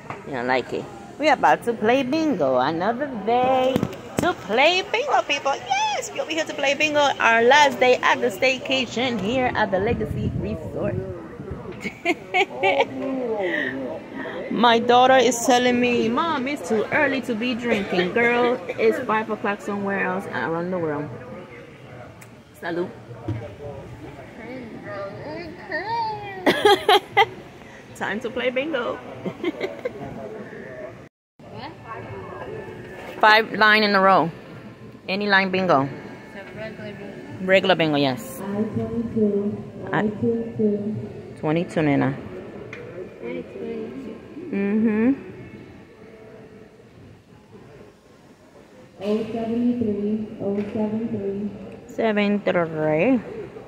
You don't like it. We're about to play bingo. Another day to play bingo, people. Yes, we'll be here to play bingo. Our last day at the staycation here at the Legacy Resort. My daughter is telling me, Mom, it's too early to be drinking. Girl, it's 5 o'clock somewhere else around the world. Salud. Time to play bingo. 5 line in a row. Any line bingo. Regular bingo, yes. 22, Nena. Mm-hmm. 073, 073. 73.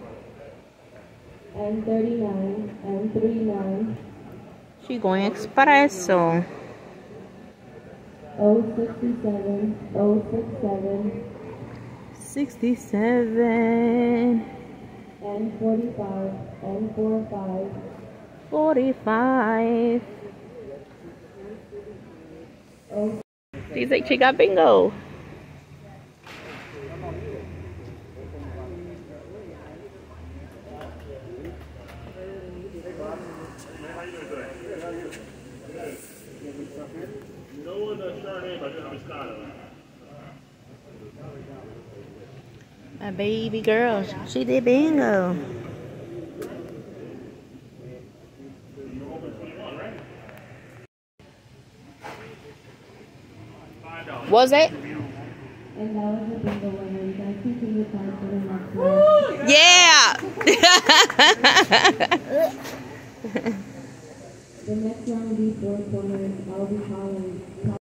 And 39, and 39. She going espresso. 067, 067. 67. And 45, and 45. 45. Oh. She's like, she got bingo. My baby girl, she did bingo. Was it? And that was the bingo winner. You guys can see the time for the next one. Yeah! The next one will be 4 corners. I'll be calling.